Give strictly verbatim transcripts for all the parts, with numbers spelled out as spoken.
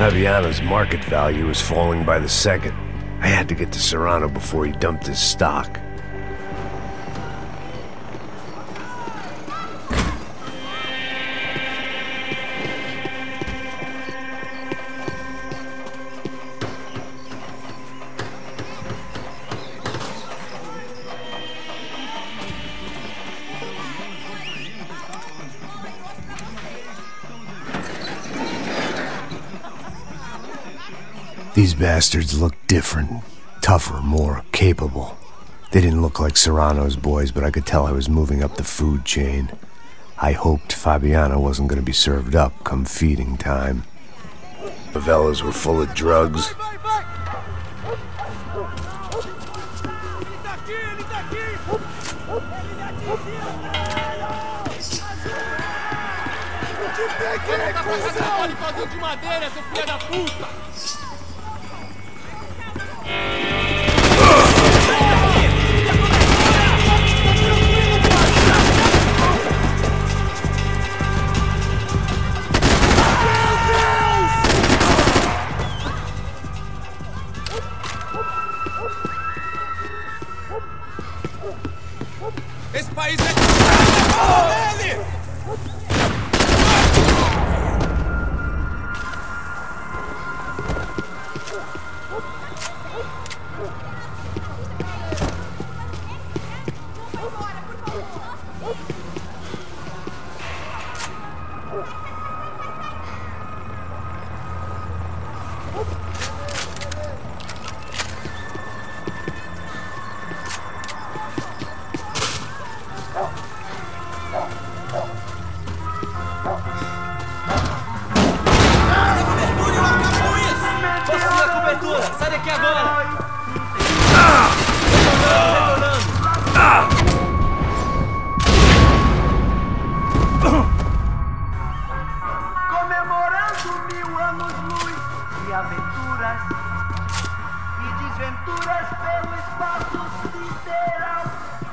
Fabiano's market value was falling by the second. I had to get to Serrano before he dumped his stock. These bastards looked different, tougher, more capable. They didn't look like Serrano's boys, but I could tell I was moving up the food chain. I hoped Fabiano wasn't going to be served up come feeding time. Favelas were full of drugs. Esse país é... Oh, ele! Sai daqui agora! Comemorando mil anos-luz de aventuras e desventuras pelo espaço sideral,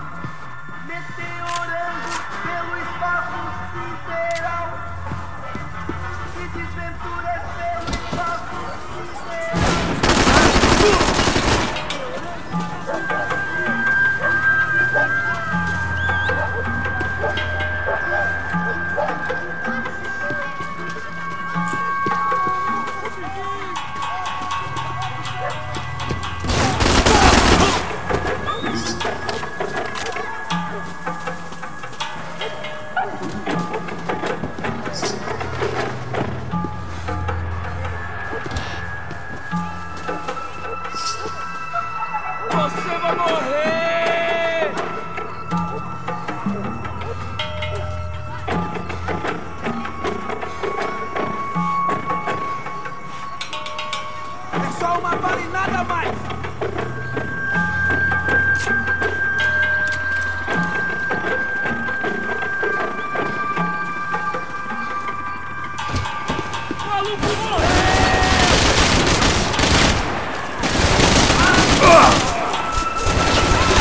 meteorando pelo espaço sideral e desventuras pelo espaço sideral. Você vai morrer! É só uma bala e nada mais! Maluco morreu! Ah!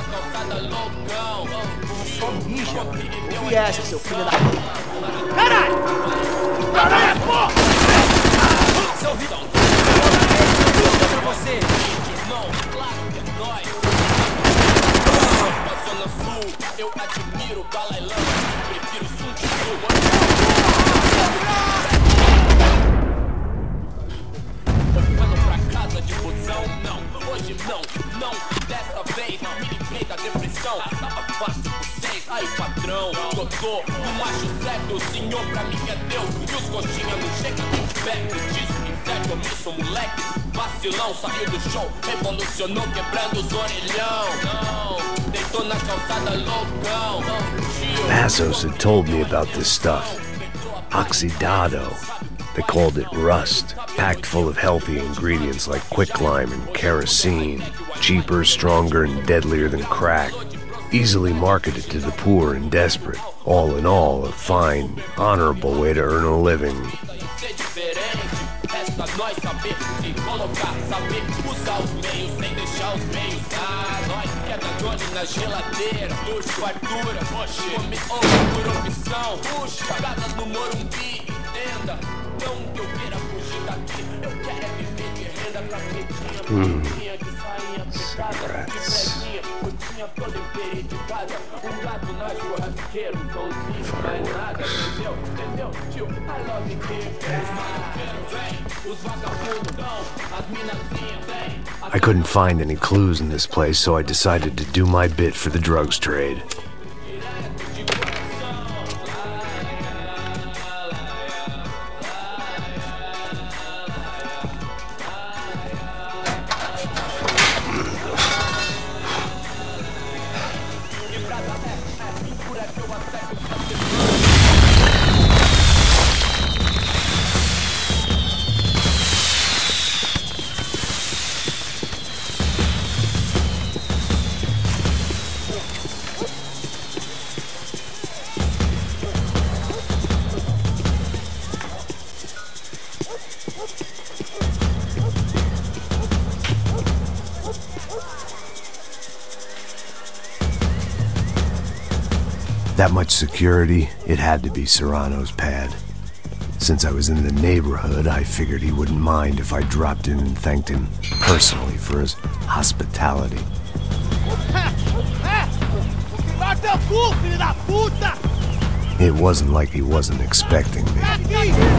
Só mija, mano. O que é essa, seu filho da... Caralho! Caralho, porra! Seu Vitor! Pra você! Não, claro que é nóis! Zona Sul, eu admiro o Dalai Lama. Prefiro Sun Tzu. De busão, não, hoje não, não, dessa vez me livrei da depressão, tava fácil por seis, aí patrão, doutor, o macho certo, o senhor pra mim é Deus, e os coxinha não chega nem perto disso, inferno, eu me sou moleque, vacilão, saiu do show, revolucionou quebrando os orelhão, não, deitou na calçada loucão, tio. Passos had told me about this stuff. Oxidado. They called it rust, packed full of healthy ingredients like quicklime and kerosene, cheaper, stronger, and deadlier than crack, easily marketed to the poor and desperate. All in all, a fine, honorable way to earn a living. Não que eu queira fugir daqui, eu quero é viver de renda pra pretinha, pretinha, de sainha picada, de pretinha, eu tinha todo empenho de casa, um gato na churrasqueira, um solzinho, mais nada, entendeu? Entendeu? Tio, I love you, os maloqueiros vem, os vagabundos dão, as minazinhas vem. I couldn't find any clues in this place, so I decided to do my bit for the drugs trade. That much security, it had to be Serrano's pad. Since I was in the neighborhood, I figured he wouldn't mind if I dropped in and thanked him personally for his hospitality. It wasn't like he wasn't expecting me.